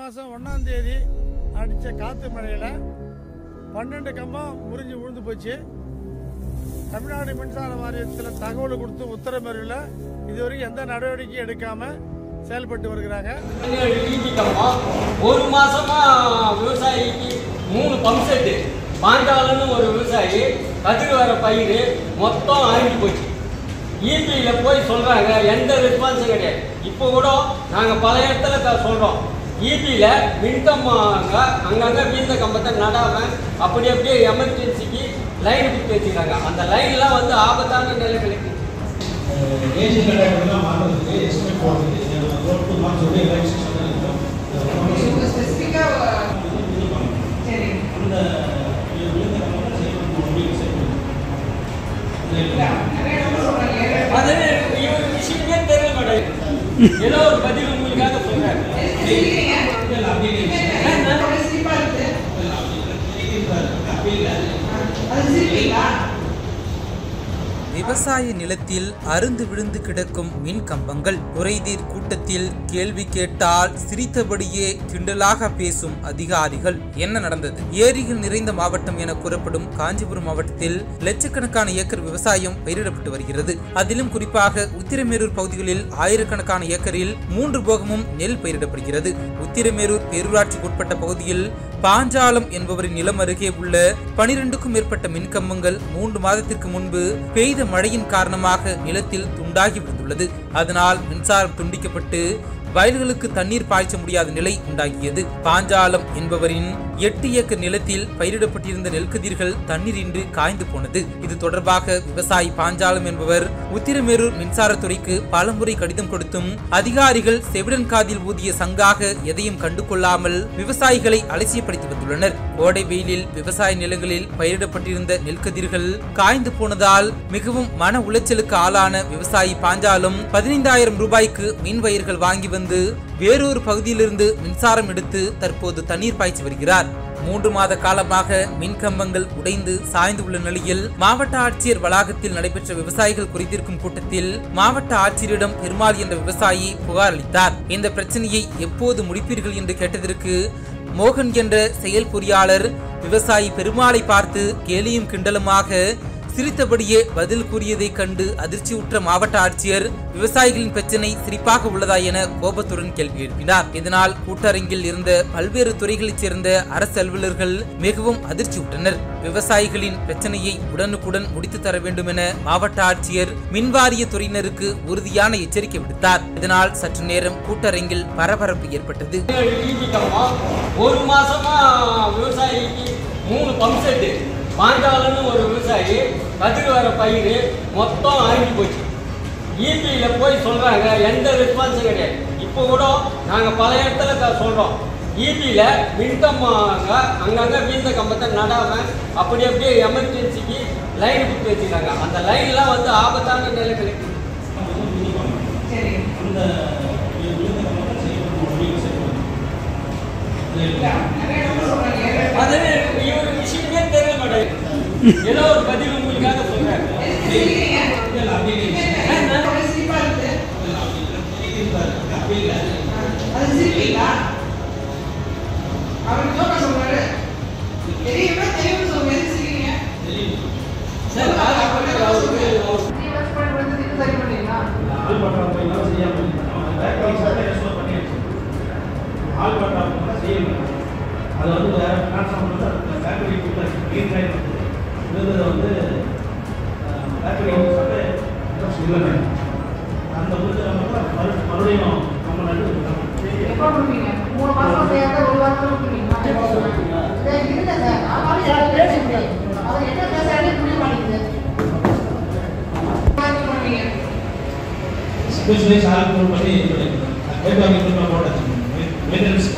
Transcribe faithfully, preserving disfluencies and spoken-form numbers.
மாதம் ஒன்றாம் தேதி அடித்த காற்று மழையில் பன்னெண்டு கம்பம் முறிஞ்சு விழுந்து போச்சு. தமிழ்நாடு மின்சார வாரியத்தில் தகவல் கொடுத்து உத்தரமேரில் இதுவரைக்கும் எந்த நடவடிக்கையும் எடுக்காமல் செயல்பட்டு வருகிறாங்க. ஒரு மாசமா விவசாயிக்கு மூணு பம்ப் செட்டு பாண்டாளன்னு ஒரு விவசாயி கதிர் வர பயிர் மொத்தம் அழிஞ்சு போச்சு. ஈபியில் போய் சொல்றாங்க, எந்த ரெஸ்பான்ஸும் கிடையாது. இப்போ கூட நாங்கள் பல இடத்துல சொல்றோம், ஈபியில் மின்கம்பாங்க அங்கங்கே வீந்த கம்பத்தை நடாமல் அப்படி அப்படியே எமர்ஜென்சிக்கு லைன் கொடுத்து வச்சுக்கிறாங்க. அந்த லைன்லாம் வந்து ஆபத்தான நிலை கிடைக்குது. விஷயமே தெரிய மாட்டேங்குது. ஏதோ ஒரு பதில் உங்களுக்காக சொல்றாங்க. விவசாய நிலத்தில் அருந்து விழுந்து கிடக்கும் மின் கம்பங்கள். குறைதீர் கூட்டத்தில் கேள்வி கேட்டால் சிரித்தபடியே கிண்டலாக பேசும் அதிகாரிகள். என்ன நடந்தது? ஏரிகள் நிறைந்த மாவட்டம் என கூறப்படும் காஞ்சிபுரம் மாவட்டத்தில் லட்சக்கணக்கான ஏக்கர் விவசாயம் பயிரிடப்பட்டு வருகிறது. அதிலும் குறிப்பாக உத்திரமேரூர் பகுதிகளில் ஆயிரக்கணக்கான ஏக்கரில் மூன்று போகமும் நெல் பயிரிடப்படுகிறது. உத்திரமேரூர் பேரூராட்சிக்கு உட்பட்ட பகுதியில் பாஞ்சாலம் என்பவரின் நிலம் அருகே உள்ள பனிரெண்டுக்கும் மேற்பட்ட மின்கம்பங்கள் மூன்று மாதத்திற்கு முன்பு பெய்த மழையின் காரணமாக நிலத்தில் துண்டாகி விழுந்துள்ளது. அதனால் மின்சாரம் துண்டிக்கப்பட்டு வயல்களுக்கு தண்ணீர் பாய்ச்ச முடியாத நிலை உண்டாகியது. பாஞ்சாலம் என்பவரின் எட்டு ஏக்கர் நிலத்தில் பயிரிடப்பட்டிருந்த நெல்கதிர்கள் தண்ணீரின்றி காய்ந்து போனது. இது தொடர்பாக விவசாயி பாஞ்சாலம் என்பவர் உத்திரமேரூர் மின்சாரத்துறைக்கு பலமுறை கடிதம் கொடுத்தும் அதிகாரிகள் செவிடன் காதில் ஊதிய சங்காக எதையும் கண்டுகொள்ளாமல் விவசாயிகளை அலட்சியப்படுத்தி வந்துள்ளனர். கோடை வெயிலில் விவசாய நிலங்களில் பயிரிடப்பட்டிருந்த நெல்கதிர்கள் காய்ந்து போனதால் மிகவும் மன உளைச்சலுக்கு ஆளான விவசாயி பாஞ்சாலம் பதினைந்தாயிரம் ரூபாய்க்கு மின் வயர்கள் வாங்கி வந்து வேறொரு பகுதியிலிருந்து மின்சாரம் எடுத்து தற்போது தண்ணீர் பாய்ச்சி வருகிறார். மூன்று மாத காலமாக மின் கம்பங்கள் உடைந்து சாய்ந்து உள்ள நிலையில் மாவட்ட ஆட்சியர் வளாகத்தில் நடைபெற்ற விவசாயிகள் குறித்திருக்கும் கூட்டத்தில் மாவட்ட ஆட்சியரிடம் பெருமாள் என்ற விவசாயி புகார் அளித்தார். இந்த பிரச்சனையை எப்போது முடிப்பீர்கள் என்று கேட்டதற்கு மோகன் என்ற செயல் பொறியாளர் விவசாயி பெருமாளை பார்த்து கேலியும் கிண்டலுமாக சிரித்தபடியே பதில் கூறியதை கண்டு அதிர்ச்சியுற்ற மாவட்ட ஆட்சியர் விவசாயிகளின் பிரச்சனை சிரிப்பாக உள்ளதா என கோபத்துடன் கேள்வி எழுப்பினார். இதனால் கூட்டரங்கில் இருந்த பல்வேறு துறைகளைச் சேர்ந்த அரசு அலுவலர்கள் மிகவும் அதிர்ச்சியுற்றனர். விவசாயிகளின் பிரச்சனையை உடனுக்குடன் முடித்து தர வேண்டும் என மாவட்ட ஆட்சியர் மின்வாரிய துறையினருக்கு உறுதியான எச்சரிக்கை விடுத்தார். இதனால் சற்று நேரம் கூட்டரங்கில் பரபரப்பு ஏற்பட்டது. ஒரு மாசமா விவசாயிக்கு மூணு பம்ப் செட்டு பாண்டாளன்னு ஒரு விவசாயி கதிர் வர பயிர் மொத்தம் அழிஞ்சு போச்சு. ஈபியில் போய் சொல்றாங்க, எந்த ரெஸ்பான்ஸும் கிடையாது. இப்போ கூட நாங்கள் பல இடத்துல சொல்றோம், ஈபியில் மின்கம்பாங்க அங்கங்கே வீந்த கம்பத்தை நடாமல் அப்படி அப்படியே எமர்ஜென்சிக்கு லைன் கொடுத்து வச்சுருக்காங்க. அந்த லைன்லாம் வந்து ஆபத்தான நிலை கிடைக்குது. அதே இவரு விஷயமே தெரிய மாட்டேங்குது. ஏதோ ஒரு பதில் உங்களுக்காக சொல்றாங்க. அது வந்து வேறு டிரான்ஸ்ஃபார்மர் ஃபேக்டரி கிளீன் லைன் வந்து வந்து ஃபேக்டரி இல்லைங்க. அந்த வந்து மறு மறுபடியும் தமிழ்நாடு ஸ்பெஷலைஸ் ஆள் பண்ணி போட்டாச்சு. மெயின்டெனன்ஸ்